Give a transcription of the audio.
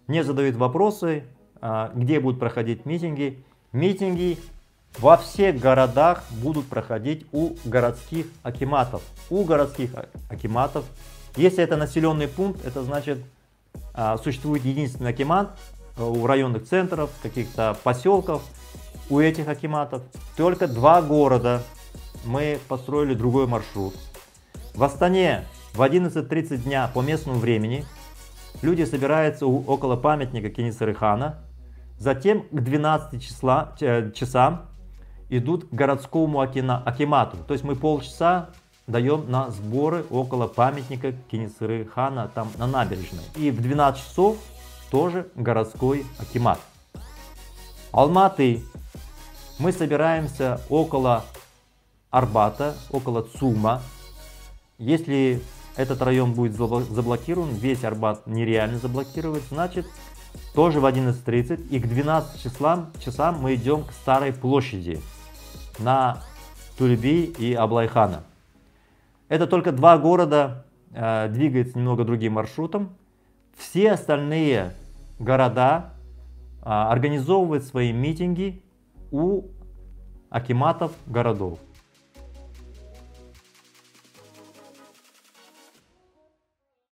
Мне задают вопросы, где будут проходить митинги. Митинги во всех городах будут проходить у городских акиматов. У городских акиматов. Если это населенный пункт, это значит, существует единственный акимат у районных центров, каких-то поселков, у этих акиматов. Только 2 города мы построили другой маршрут. В Астане в 11:30 дня по местному времени люди собираются около памятника Кенисары Хана. Затем к 12 часам идут к городскому акимату. То есть мы полчаса даем на сборы около памятника Кенисары Хана, там на набережной. И в 12 часов тоже городской акимат. Алматы. Мы собираемся около Арбата, около ЦУМа. Если этот район будет заблокирован, весь Арбат нереально заблокировать, значит тоже в 11:30 и к 12 часам мы идем к Старой площади на Тулеби и Аблайхана. Это только 2 города, двигается немного другим маршрутом. Все остальные города организовывают свои митинги у акиматов городов.